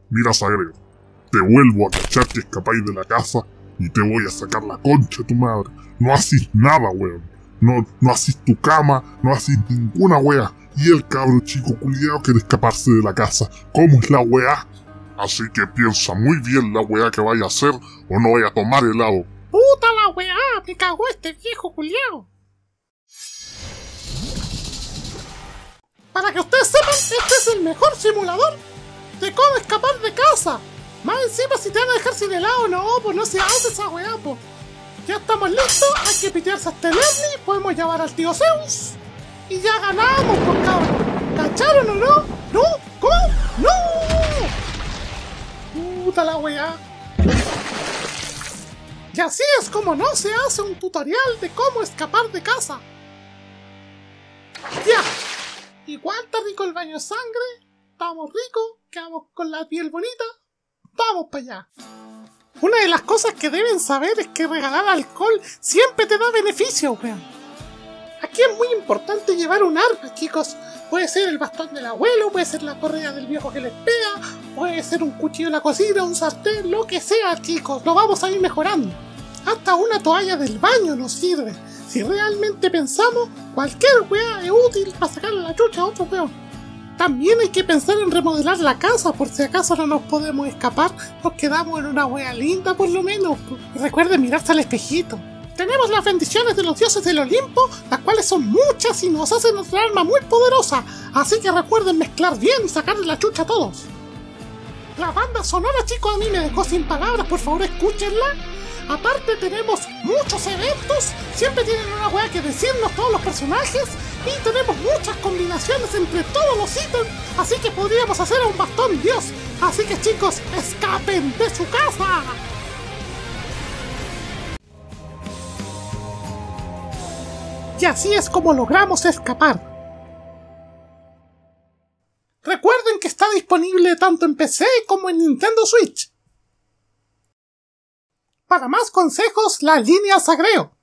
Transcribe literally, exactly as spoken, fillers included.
Mira, Sagreo, te vuelvo a cachar que escapáis de la casa y te voy a sacar la concha de tu madre. No haces nada, weón. No, no haces tu cama, no haces ninguna weá. Y el cabro chico culiao quiere escaparse de la casa. ¿Cómo es la weá? Así que piensa muy bien la weá que vaya a hacer o no vaya a tomar helado. ¡Puta la weá! ¡Me cagó este viejo culiao! Para que ustedes sepan, este es el mejor simulador de cómo escapar de casa. Más encima, si te van a dejar sin helado, no, pues no se hace esa weá, pues. Ya estamos listos, hay que pitearse hasta el Ernie, podemos llamar al tío Zeus y ya ganamos, por cabrón. ¿Cacharon o no? ¿No? ¿Cómo? ¡No! Puta la weá. Y así es como no se hace un tutorial de cómo escapar de casa. Ya. Igual está rico el baño de sangre. Estamos ricos, quedamos con la piel bonita. Vamos para allá. Una de las cosas que deben saber es que regalar alcohol siempre te da beneficio, weón. Aquí es muy importante llevar un arma, chicos. Puede ser el bastón del abuelo, puede ser la correa del viejo que les pega, puede ser un cuchillo en la cocina, un sartén, lo que sea, chicos. Lo vamos a ir mejorando. Hasta una toalla del baño nos sirve. Si realmente pensamos, cualquier weá es útil para sacarle la chucha a otro weón. También hay que pensar en remodelar la casa, por si acaso no nos podemos escapar, nos quedamos en una wea linda por lo menos. Recuerden mirarse al espejito. Tenemos las bendiciones de los dioses del Olimpo, las cuales son muchas y nos hacen nuestra arma muy poderosa, así que recuerden mezclar bien y sacarle la chucha a todos. La banda sonora, chicos, a mí me dejó sin palabras, por favor escúchenla. Aparte tenemos muchos eventos, siempre tienen una wea que decirnos todos los personajes. Y tenemos muchas combinaciones entre todos los ítems, así que podríamos hacer a un bastón dios. Así que chicos, escapen de su casa. Y así es como logramos escapar. Recuerden que está disponible tanto en P C como en Nintendo Switch. Para más consejos, la línea Sagreo.